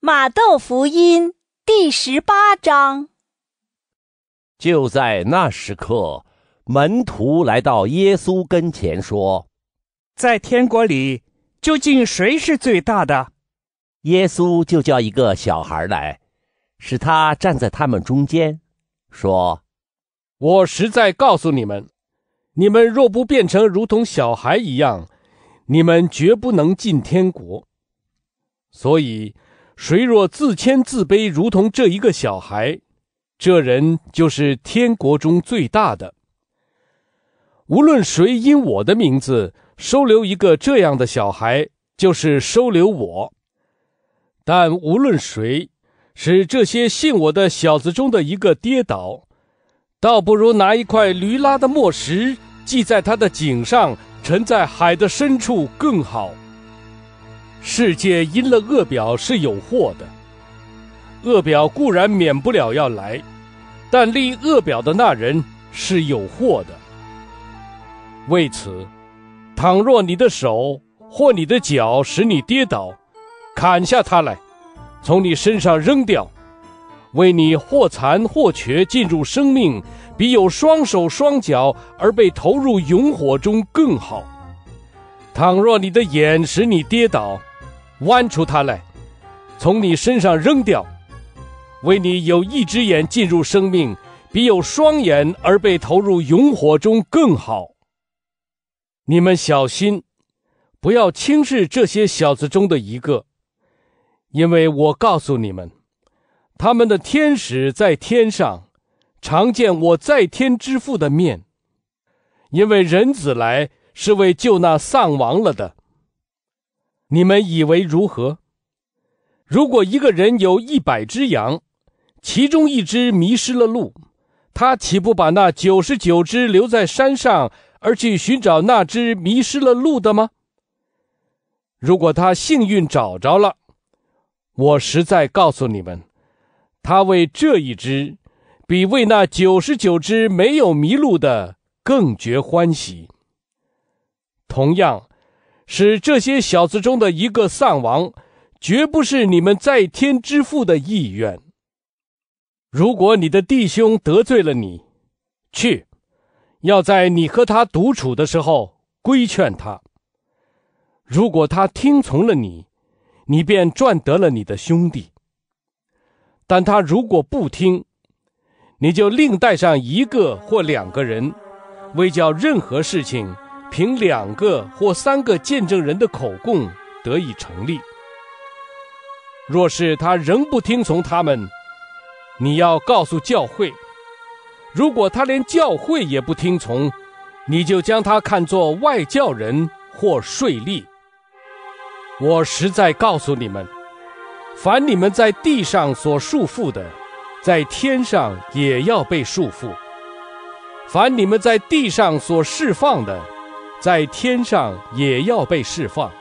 马窦福音第18章。 就在那时刻，门徒来到耶稣跟前说： 在天国里，究竟谁是最大的？ 耶稣就叫一个小孩来，使他站在他们中间，说： 我实在告诉你们，你们若不变成如同小孩一样，你们绝不能进天国。所以谁若自谦自卑如同这一个小孩，这人就是天国中最大的。无论谁因我的名字收留一个这样的小孩，就是收留我。但无论谁使这些信我的小子中的一个跌倒，倒不如拿一块驴拉的磨石系在他的颈上，沉在海的深处更好。世界因了恶表是有祸的，恶表固然免不了要来，但立恶表的那人是有祸的。为此，倘若你的手或你的脚使你跌倒，砍下它来，从你身上扔掉，为你或残或瘸进入生命，比有双手双脚而被投入永火中更好。倘若你的眼使你跌倒，剜出它来，从你身上扔掉，为你有一只眼进入生命，比有双眼而被投入永火中更好。你们小心，不要轻视这些小子中的一个，因为我告诉你们，他们的天使在天上常见我在天之父的面。因为人子来是为救那丧亡了的。你们以为如何？如果一个人有100只羊，其中一只迷失了路，他岂不把那99只留在山上，而去寻找那只迷失了路的吗？如果他幸运找着了，我实在告诉你们，他为这一只，比为那99只没有迷路的更觉欢喜。同样，使这些小子中的一个丧亡，绝不是你们在天之父的意愿。如果你的弟兄得罪了你，去，要在你和他独处的时候规劝他。如果他听从了你，你便赚得了你的兄弟。但他如果不听，你就另带上1个或2个人，为叫任何事情凭2个或3个见证人的口供得以成立。若是他仍不听从他们，你要告诉教会。如果他连教会也不听从，你就将他看作外教人或税吏。我实在告诉你们，凡你们在地上所束缚的，在天上也要被束缚；凡你们在地上所释放的，在天上也要被释放。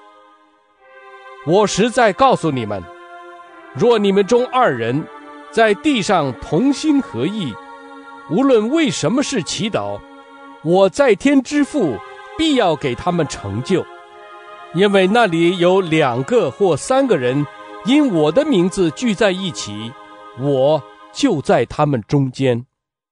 我实在告诉你们，若你们中2人在地上同心合意，无论为什么事祈祷，我在天之父必要给他们成就。因为那里有2个或3个人因我的名字聚在一起，我就在他们中间。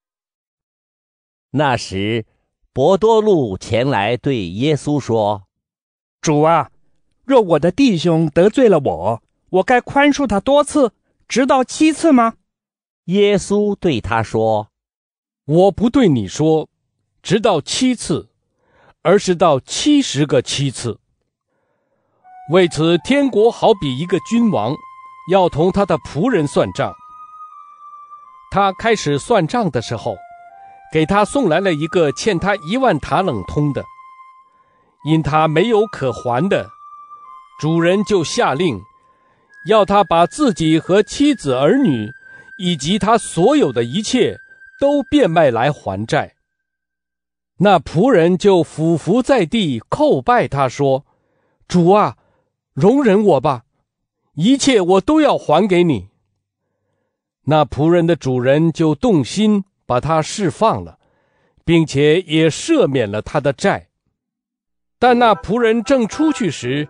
那时，伯多禄前来对耶稣说： 主啊，若我的弟兄得罪了我，我该宽恕他多次，直到7次吗？ 耶稣对他说： 我不对你说直到7次，而是到70个7次。为此，天国好比一个君王，要同他的仆人算账。他开始算账的时候，给他送来了一个欠他1万塔冷通的。因他没有可还的，主人就下令，要他把自己和妻子儿女，以及他所有的一切，都变卖来还债。那仆人就俯伏在地叩拜他说：主啊，容忍我吧，一切我都要还给你。那仆人的主人就动心，把他释放了，并且也赦免了他的债。但那仆人正出去时，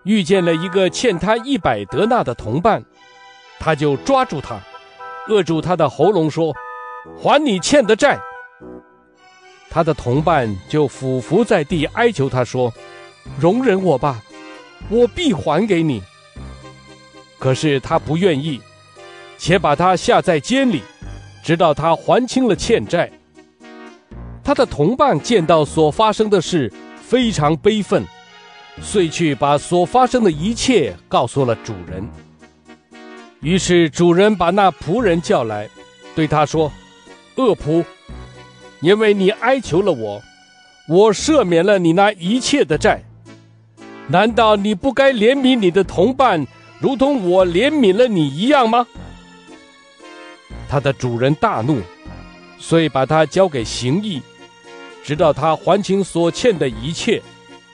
遇见了一个欠他100德纳的同伴，他就抓住他，扼住他的喉咙说：还你欠的债。他的同伴就俯伏在地哀求他说：容忍我吧，我必还给你。可是他不愿意，且把他下在监里，直到他还清了欠债。他的同伴见到所发生的事，非常悲愤，遂去把所发生的一切告诉了主人。于是主人把那仆人叫来，对他说：恶仆，因为你哀求了我，我赦免了你那一切的债，难道你不该怜悯你的同伴，如同我怜悯了你一样吗？他的主人大怒，遂把他交给刑役，直到他还清所欠的一切。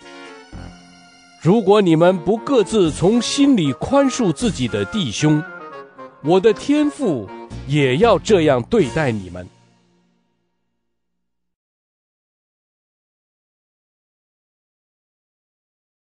如果你们不各自从心里宽恕自己的弟兄，我的天父也要这样对待你们。